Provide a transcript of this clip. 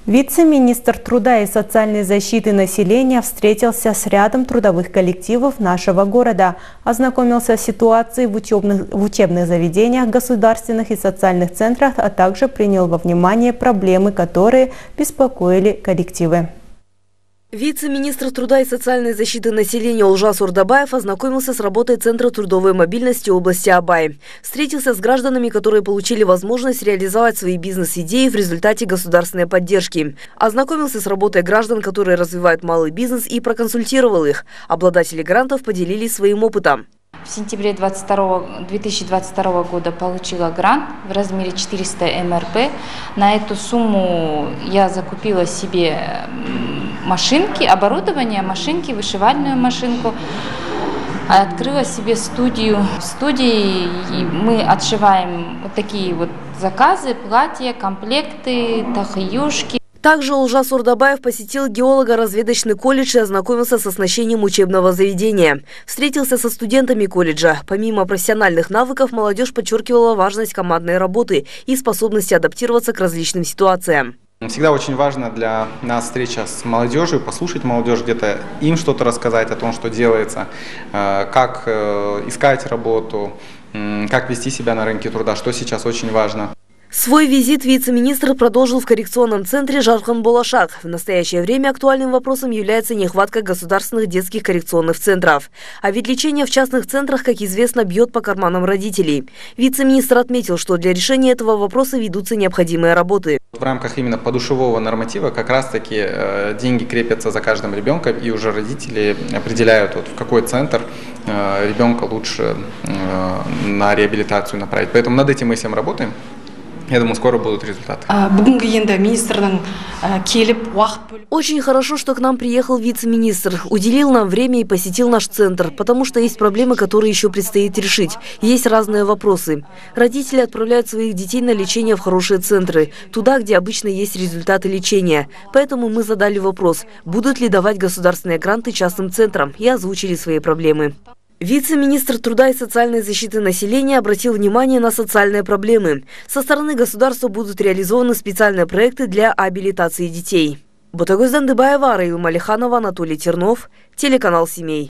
Вице-министр труда и социальной защиты населения встретился с рядом трудовых коллективов нашего города, ознакомился с ситуацией в учебных заведениях, государственных и социальных центрах, а также принял во внимание проблемы, которые беспокоили коллективы. Вице-министр труда и социальной защиты населения Олжас Ордабаев ознакомился с работой Центра трудовой мобильности области Абай. Встретился с гражданами, которые получили возможность реализовать свои бизнес-идеи в результате государственной поддержки. Ознакомился с работой граждан, которые развивают малый бизнес, и проконсультировал их. Обладатели грантов поделились своим опытом. В сентябре 2022 года получила грант в размере 400 МРП. На эту сумму я закупила себе машинки, оборудование, машинки, вышивальную машинку. Открыла себе студию. В студии мы отшиваем вот такие вот заказы, платья, комплекты, тахиюшки. Также Олжас Ордабаев посетил геолого-разведочный колледж и ознакомился с оснащением учебного заведения. Встретился со студентами колледжа. Помимо профессиональных навыков, молодежь подчеркивала важность командной работы и способности адаптироваться к различным ситуациям. Всегда очень важно для нас встреча с молодежью, послушать молодежь, где-то им что-то рассказать о том, что делается, как искать работу, как вести себя на рынке труда, что сейчас очень важно. Свой визит вице-министр продолжил в коррекционном центре Жархан-Болашак. В настоящее время актуальным вопросом является нехватка государственных детских коррекционных центров. А ведь лечение в частных центрах, как известно, бьет по карманам родителей. Вице-министр отметил, что для решения этого вопроса ведутся необходимые работы. В рамках именно подушевого норматива как раз-таки деньги крепятся за каждым ребенком, и уже родители определяют, в какой центр ребенка лучше на реабилитацию направить. Поэтому над этим мы всем работаем. Я думаю, скоро будут результаты. Очень хорошо, что к нам приехал вице-министр, уделил нам время и посетил наш центр, потому что есть проблемы, которые еще предстоит решить. Есть разные вопросы. Родители отправляют своих детей на лечение в хорошие центры, туда, где обычно есть результаты лечения. Поэтому мы задали вопрос, будут ли давать государственные гранты частным центрам, и озвучили свои проблемы. Вице-министр труда и социальной защиты населения обратил внимание на социальные проблемы. Со стороны государства будут реализованы специальные проекты для абилитации детей. Ботагоздан Дыбаева, Раил Малиханова, Анатолий Тернов, телеканал «Семей».